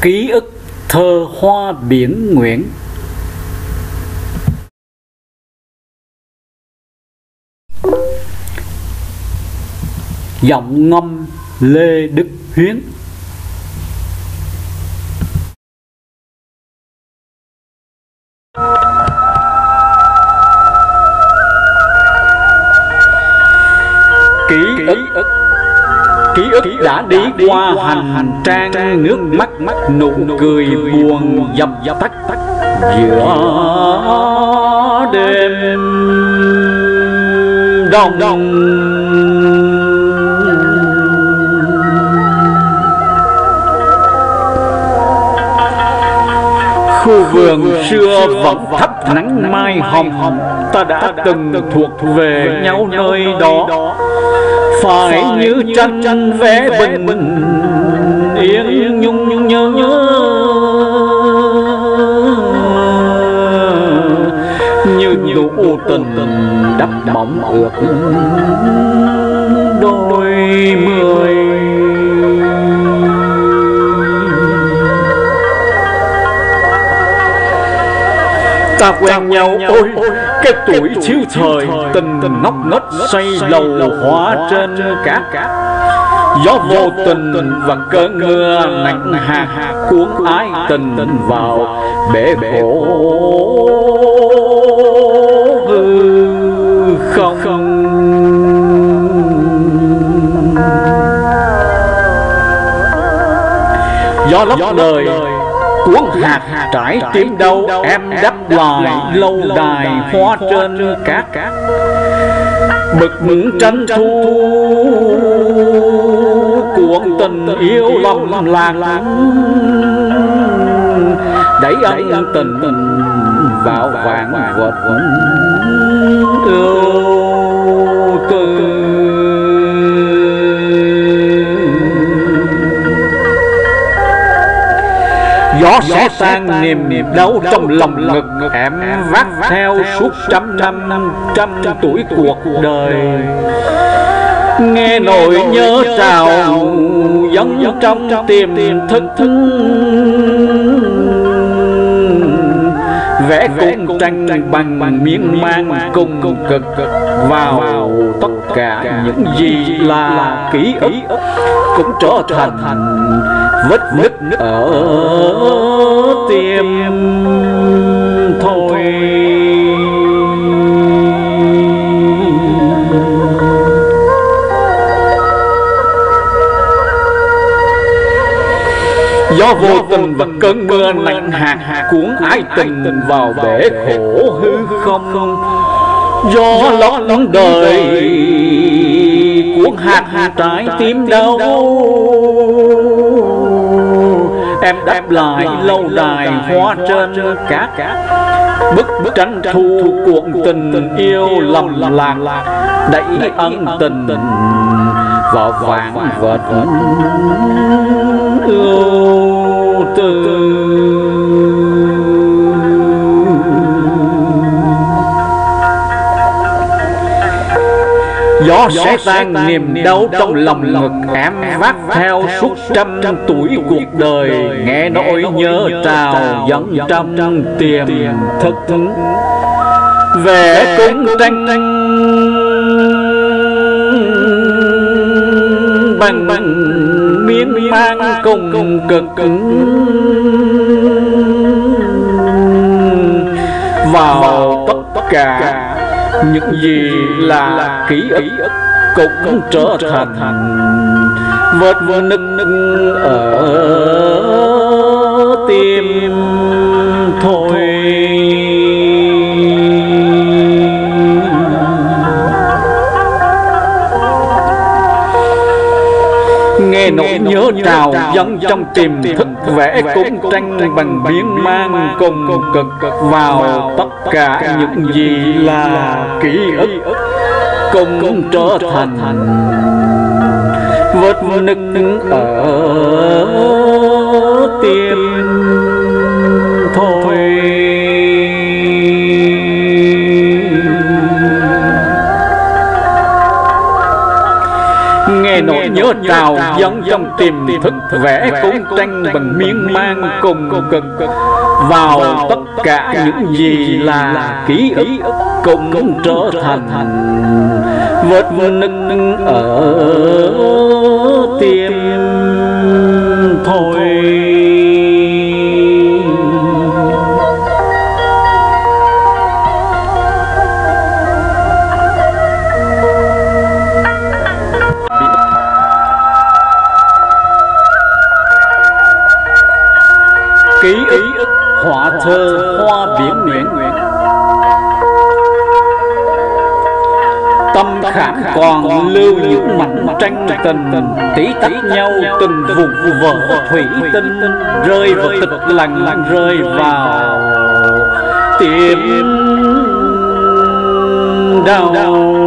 Ký ức thơ Hoa Biển Nguyễn. Giọng ngâm Lê Đức Huyến. Ký ức đã đi qua hành trang, nước mắt nụ cười buồn dập tắt giữa đêm đông. Khu vườn xưa vẫn thắp nắng mai hồng, ta đã từng thuộc về nhau nơi đó. Phải như tranh vẽ bình yên nhung nhớ như nụ tình đắp bóng ướt đôi mươi. Ta quen nhau ôi cái tuổi thiếu thời, tình ngốc nghếch say lầu hóa trên cát. Gió vô tình và cơn mưa nặng hạt cuốn ái tình vào bể khổ hư không. Gió lấp lời cuốn hạt trải tim đâu, em đắp lại lâu đài hoa trên cát. Bực tranh thu cuộn tình yêu lầm lạc, đẩy ân tình vào vạn vật ưu tư. Gió sẽ tan niềm đau trong lòng ngực, em vác theo suốt trăm năm trăm tuổi cuộc đời. Nghe nỗi nhớ trào dâng trong tiềm thức, vẽ cùng tranh bằng miên man cùng cực vào tất cả những gì là ký ức, cũng trở thành vết nứt ở tim thôi. Gió vô tình và cơn mưa nặng hạt cuốn ái tình vào bể khổ hư không. Gió lót đời cuốn hạt trái tim đau, em đáp lại lâu đài hoa trên cát. Bức tranh thu cuộn tình yêu lầm lạc, đẩy ân tình vào vạn vật ưu tư. Gió sẽ tan niềm đau trong lòng ngực, em vác theo suốt trăm tuổi cuộc đời. Nghe nỗi nhớ trào dâng trong tiềm thức, vẽ cung tranh bằng miên man cùng cực vào tất cả những gì là ký ức, cũng trở thành vết nứt ở tim thôi. Nghe nỗi nhớ trào dâng trong tiềm thức, vẽ cũng tranh bằng miên man cùng cực vào tất cả những gì là ký ức, cũng trở thành vết nứt ở tim thôi. nghe nỗi nhớ trào dâng trong tiềm thức, vẽ cung tranh bằng miên man cùng cực vào tất cả những gì là ký ức, cũng trở thành vết nứt ở tim thôi. Ký ức họa thơ hoa biển nguyện, tâm khảm còn lưu những mảnh tranh tình tí tách nhau từng vùng vỡ thủy tinh, rơi vào tịch lặng, rơi vào tim đau.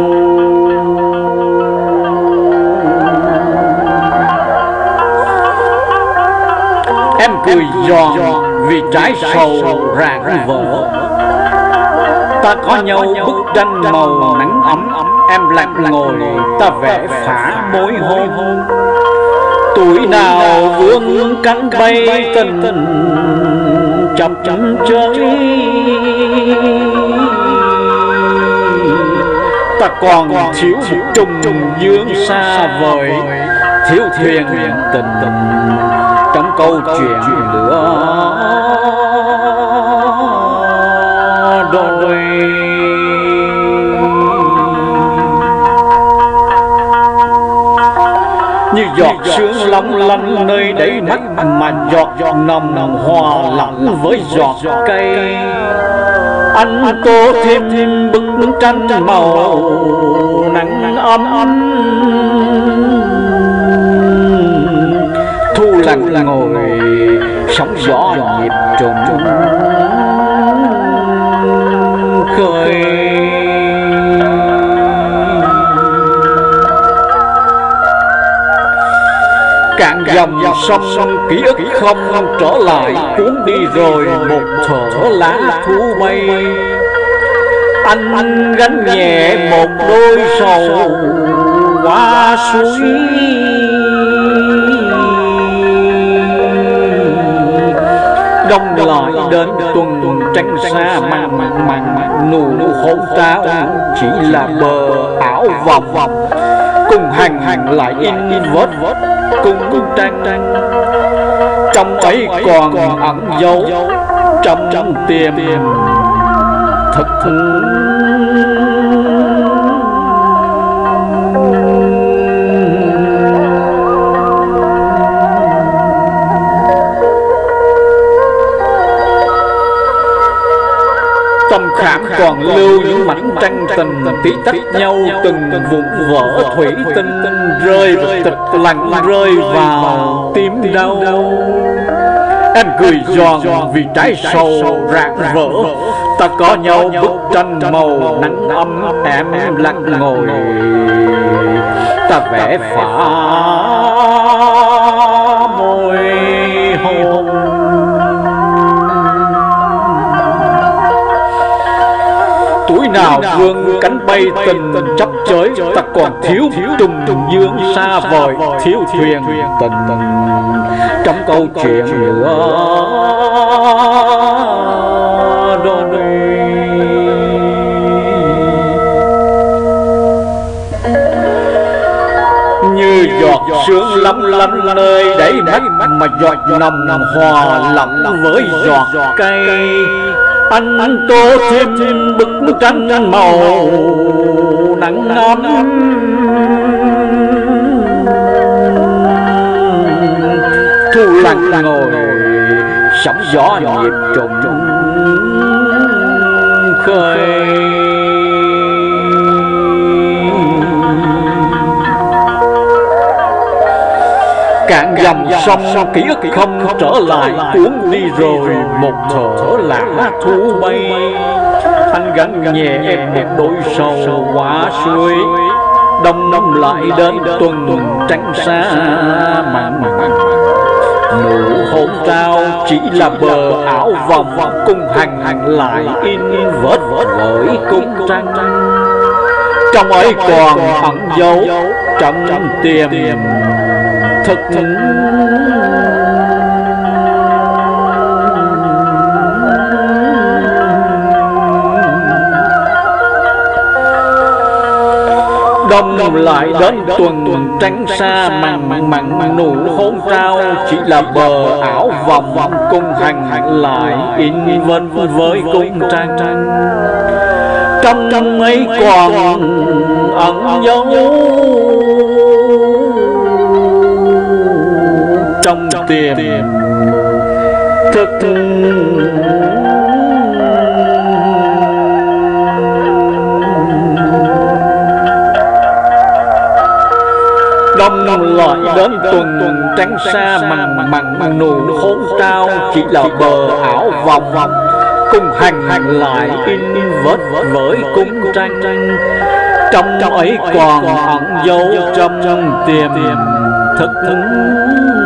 Em cười giòn vì trái sầu rạng vỡ, ta có nhau bức tranh màu nắng ấm, em lặng ngồi ta vẽ phá môi hôn. Tuổi nào vươn cánh bay tình chập chơi, ta còn thiếu một trùng dương xa vời, thiếu thuyền tình trong câu chuyện lửa đôi. Như giọt sương long lanh nơi đáy mắt, mà giọt nồng hòa lẫn với giọt cây. Anh tô thêm bức tranh màu nắng ấm, thu lặng ngồi sóng gió nhịp trùng khơi. Cạn dòng sông ký ức không trở lại, cuốn đi rồi một thở lá thu bay. Anh gánh nhẹ một đôi sầu qua suối, đông lại đến tuần trăng xa mặn nụ hôn trao chỉ là bờ ảo vòng, cùng hành lại in vết cung tranh. Trong ấy còn ẩn dấu trong tiềm thức. Tâm khảm còn lưu những mảnh tranh tình tí tách nhau từng vùng vỡ thủy tinh, rơi vào tịch lặng, rơi vào tim đau. Em cười giòn vì trái sầu rạng vỡ, ta có nhau bức tranh màu nắng ấm, em lặng ngồi ta vẽ phá môi hôn. Tuổi nào vươn cánh bay tình chấp chới, ta còn thiếu trùng dương xa vời, thiếu thuyền tình trong câu chuyện lửa đôi. Như giọt sương lắm lắm nơi đáy mắt, mà giọt nồng hòa lẫn với giọt cây. Anh tô thêm bức tranh màu nắng ấm, thu lặng ngồi sóng gió nhịp trùng khơi. Cạn dòng sông ký ức không trở lại, cuốn đi rồi một thở lá thu bay. Anh gánh nhẹ một đôi sầu qua suối, đông lại đến tuần trăng xa mặn. Nụ hôn trao chỉ là bờ ảo vòng, cùng hành lại in vết với cung trăng. Trong ấy còn ẩn dấu trong tiềm thức đông lại đến tuần tránh xa mặn mặn nụ hôn trao, chỉ là bờ ảo vòng cung hành lại in vân với cung trang. Trong ấy còn ẩn dấu trong tiềm thức đông lại đến tuần tránh xa mặn nụ hôn trao, chỉ là bờ ảo vòng cung hành lại in vết với cung tranh. Trong ấy còn ẩn dấu trong tiềm thức